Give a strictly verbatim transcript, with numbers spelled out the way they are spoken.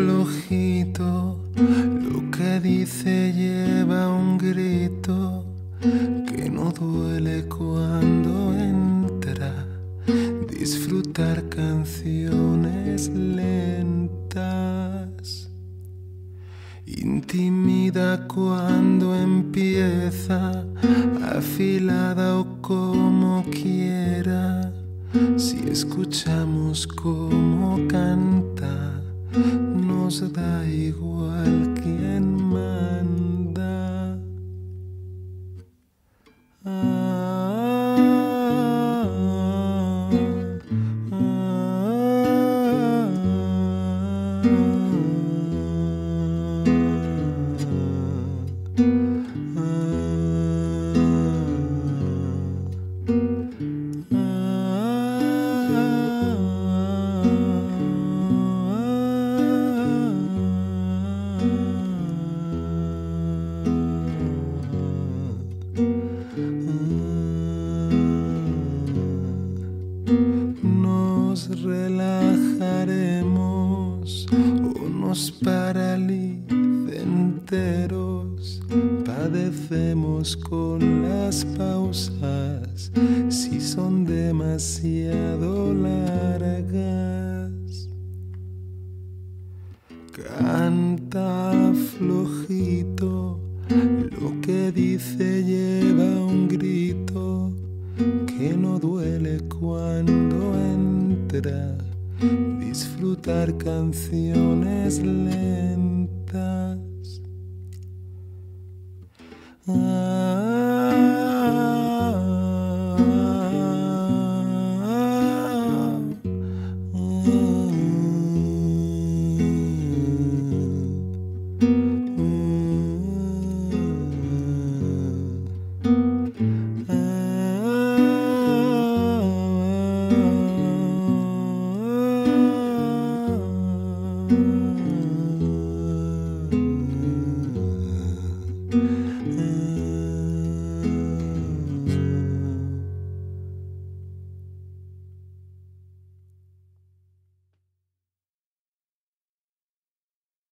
flojito, lo que dice lleva un grito que no duele cuando entra. Disfrutar canciones lentas, intimida cuando empieza, afilada o como quiera. Si escuchamos cómo canta, nos da igual quién manda. Ah, nos relajaremos o nos paraliza enteros. Padecemos con las pausas si son demasiado largas. Canta flojito, lo que dice lleva un grito que no duele cuando entra. Disfrutar canciones lentas. Ah, ah, ah, ah.